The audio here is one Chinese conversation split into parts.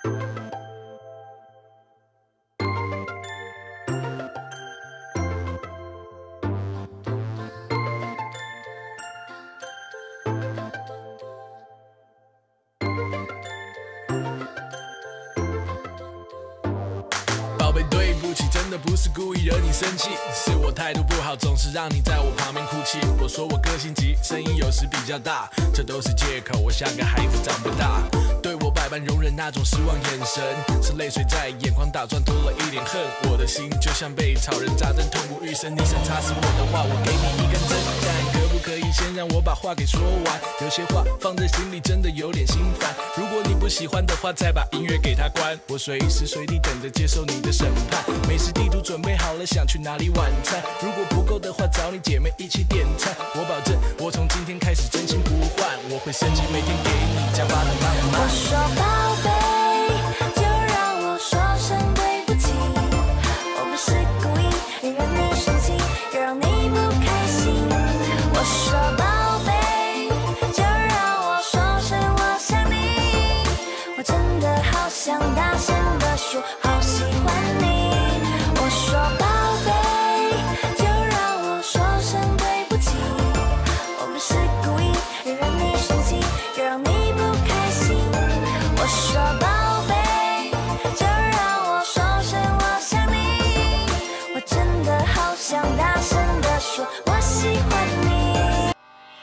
宝贝，对不起，真的不是故意惹你生气，是我态度不好，总是让你在我旁边哭泣。我说我个性急，声音有时比较大，这都是借口，我像个孩子长不大。对我百般容忍那种失望眼神，是泪水在眼眶打转，多了一点恨。我的心就像被草人扎针，痛不欲生。你想插死我的话，我给你一根针，但可不可以先让我把话给说完？有些话放在心里真的有点心烦。如果你不喜欢的话，再把音乐给它关。我随时随地等着接受你的审判，美食地图准备好了，想去哪里晚餐？如果不够的话，找你姐妹一起点餐。我保证，我从今天开始真心不换，我会升级，每天给你加班的慢慢。 我说宝贝，就让我说声对不起，我不是故意让你生气，让你不开心。我说宝贝，就让我说声我想你，我真的好想大声地说，好喜欢你。我说宝贝，就让我说声对不起，我不是故意让你生气，让你不开心。我说宝贝，就让我说声我想你，我真的好想大声地说，我喜欢你。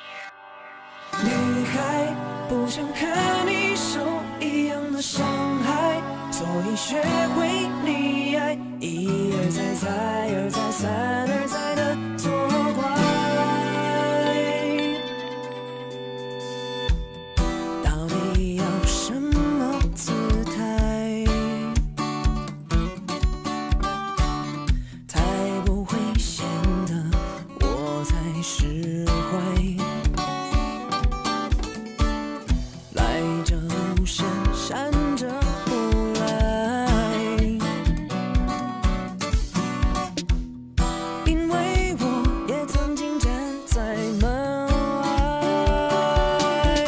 女孩不想看你受一样的伤害，所以学会溺爱，一而再再而再三而再的作怪。到底要什么姿态，才不会显得我才释怀？来这路线闪着不来，因为我也曾经站在门外，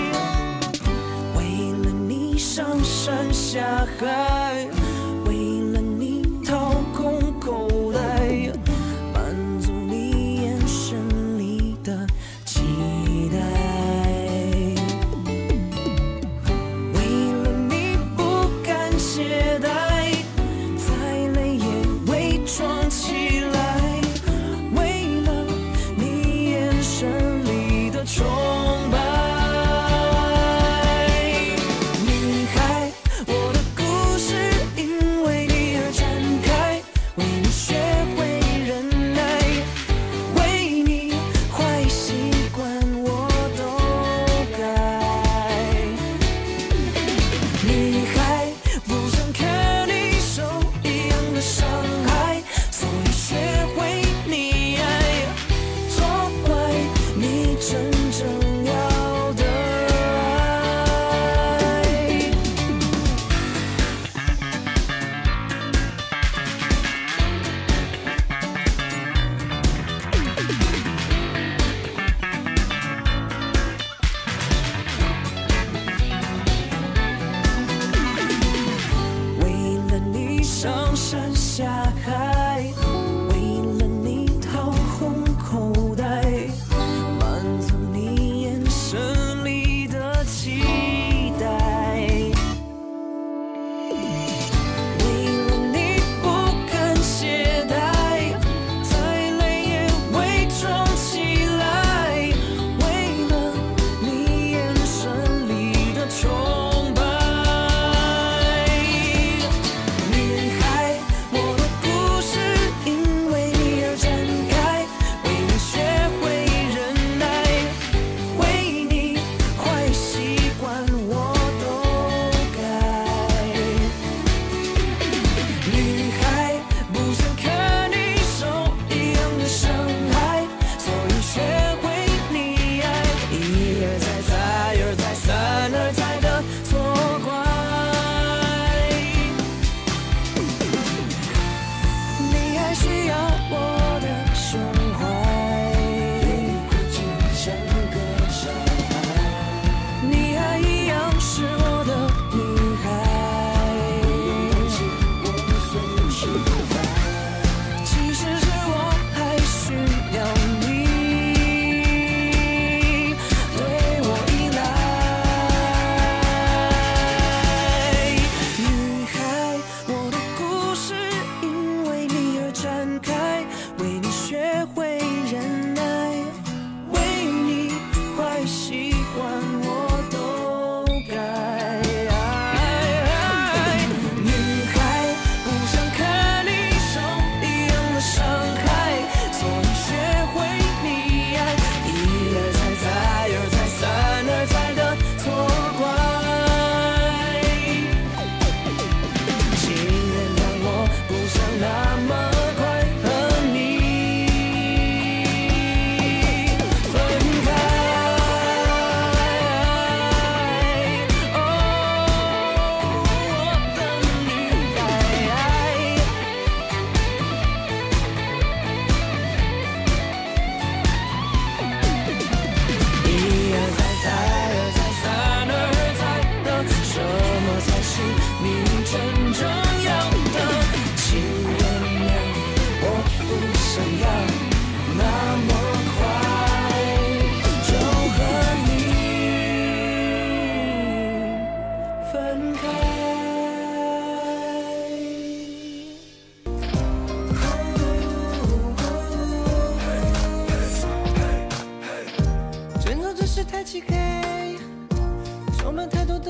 为了你上山下海，为了你掏空口袋，满足你眼神里的期待。为了你不敢懈怠，再累也伪装起来。为了你眼神里的崇拜，女孩，我的故事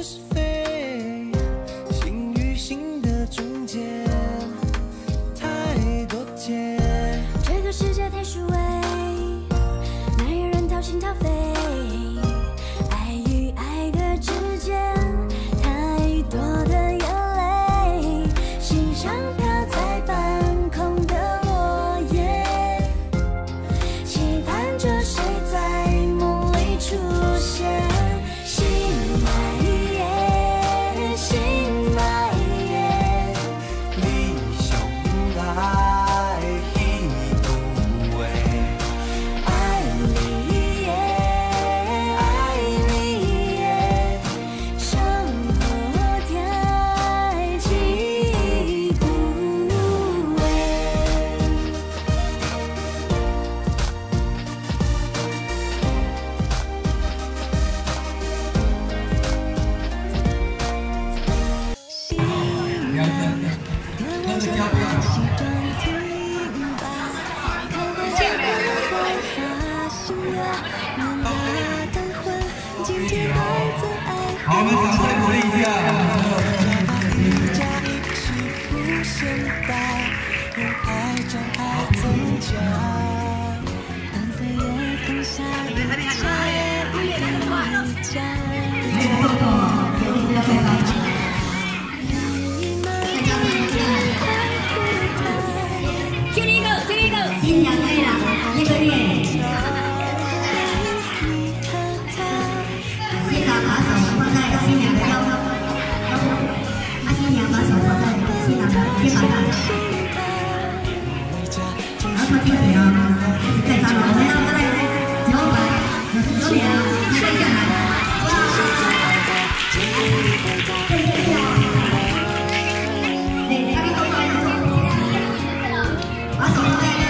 是非，心与心的中间太多结。 这个世界太虚伪，哪有人掏心掏肺？爱与爱的之间，太多的眼泪，心上飘在半空的落叶，期盼着谁在梦里出现。心爱夜，心爱夜， 你想来已无畏， 爱你夜，爱你夜，生活太几无味。心爱的我就把西装停摆，看回家才发现我们的灯魂今天还在爱。 好，我们掌声鼓励一下。 家一起无限大，用爱将爱增加。 当岁月放下一切，一点一加。 新娘对啦，那个月，先把手放在新娘的腰上，新娘把手放在新郎的肩膀上，然后听谁啊？再发了，我们要来999秒，睡下来，把手放在。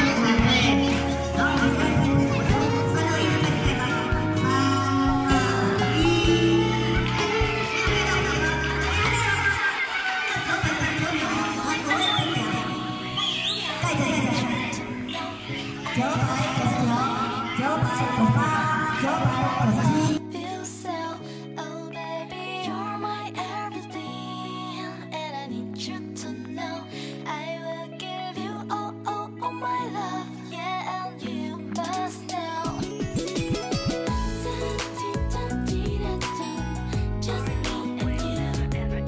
Feel so, oh baby, you're my everything, and I need you to know I will give you all my love, yeah, and you must know. Just me and you.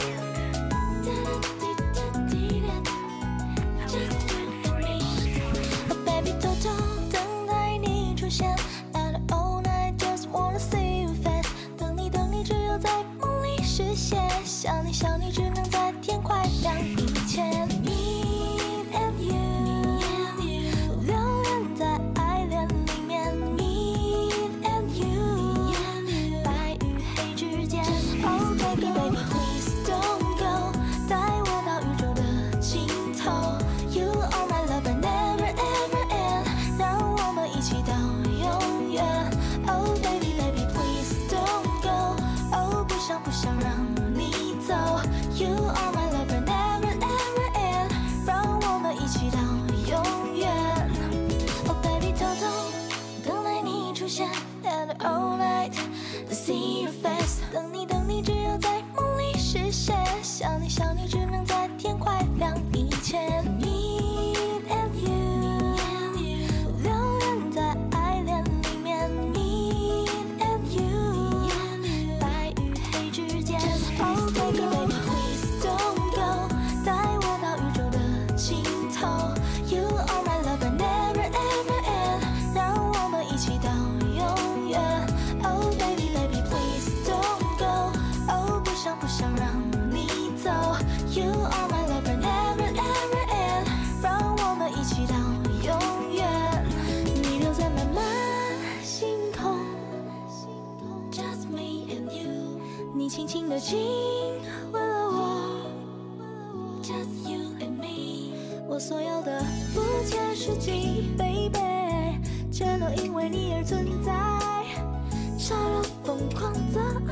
Just you and me. Oh baby, 偷偷等待你出现。And all night just wanna see you face， 等你只有在梦里实现，想你只能在天快亮以前。Me and you， 留恋在爱恋里面。Me and you， 白与黑之间。Oh baby baby please don't go， 带我到宇宙的尽头。You are my lover never ever end， 让我们一起到永远。Oh baby baby please don't go， 哦不想让你走。You are my lover never ever end， 让我们一起到永远。Oh baby 偷偷等待你出现 ，and all night to see your face， 等你只有在梦里实现，想你只能在天快亮以前。Me and you， 留恋在爱恋里面。Me and you， 白与黑之间。Oh baby baby please don't go， 带我到宇宙的尽头。You are my lover never ever end， 让我们一起到永远。Oh baby baby please don't go， 哦不想让你走。You are my lover never ever end， 让我们一起到永远。你留在漫漫星空 ，Just me and you， 你轻轻地亲吻了我 ，Just you and me， 我所有的不切实际 ，baby， 全都因为你而存在，超越疯狂的。